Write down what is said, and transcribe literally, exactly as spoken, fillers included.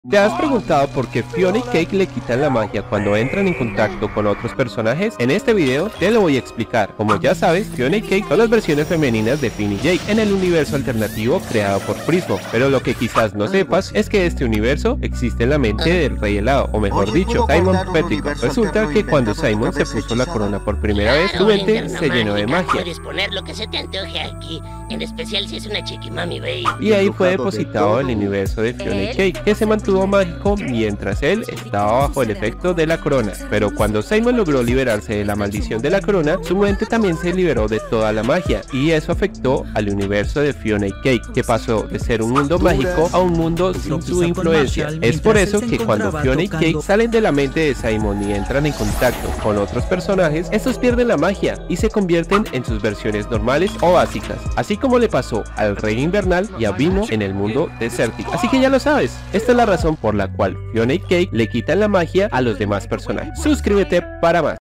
¿Te has preguntado por qué Fiona y Cake le quitan la magia cuando entran en contacto con otros personajes? En este video te lo voy a explicar. Como ya sabes, Fiona y Cake son las versiones femeninas de Finn y Jake en el universo alternativo creado por Prismo. Pero lo que quizás no sepas es que este universo existe en la mente del Rey Helado, o mejor dicho, Simon Petrico. Resulta que cuando Simon se puso la corona por primera vez, su mente se llenó de magia. Puedes poner lo que se te antoje aquí, en especial si es una chiquimami baby. Y ahí fue depositado el universo de Fiona y Cake, que se mantuvo mágico mientras él estaba bajo el efecto de la corona. Pero cuando Simon logró liberarse de la maldición de la corona, su mente también se liberó de toda la magia, y eso afectó al universo de Fiona y Cake, que pasó de ser un mundo mágico a un mundo sin su influencia. Es por eso que cuando Fiona y Cake salen de la mente de Simon y entran en contacto con otros personajes, estos pierden la magia y se convierten en sus versiones normales o básicas, así como le pasó al Rey Invernal y a Vimo en el mundo desértico. Así que ya lo sabes, esta es la razón por la cual Fiona y Cake le quitan la magia a los demás personajes. Suscríbete para más.